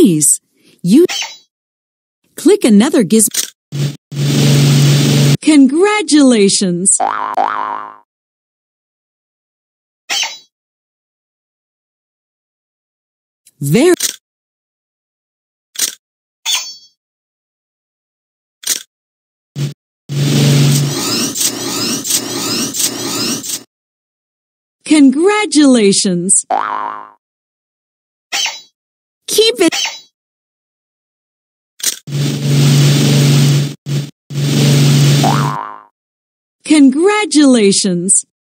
Nice! You click another gizmo. Congratulations! Very Congratulations! Keep it. Congratulations!